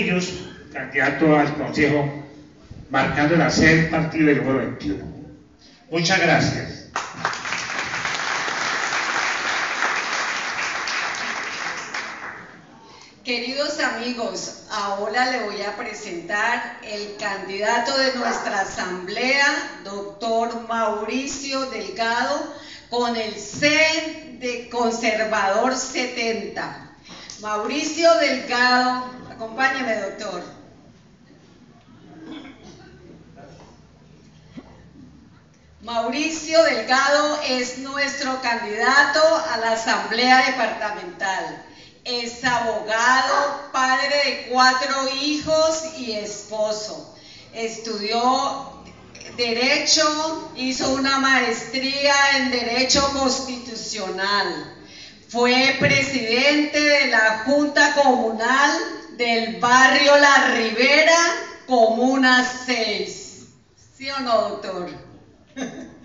Muñoz, candidato al Consejo, marcando la sede del partido del número 21. Muchas gracias. Queridos amigos, ahora le voy a presentar el candidato de nuestra asamblea, doctor Mauricio Delgado, con el C de Conservador 70. Mauricio Delgado, acompáñeme, doctor. Mauricio Delgado es nuestro candidato a la asamblea departamental. Es abogado, padre de 4 hijos y esposo. Estudió Derecho, hizo una maestría en Derecho Constitucional. Fue presidente de la Junta Comunal del barrio La Ribera, Comuna 6. ¿Sí o no, doctor?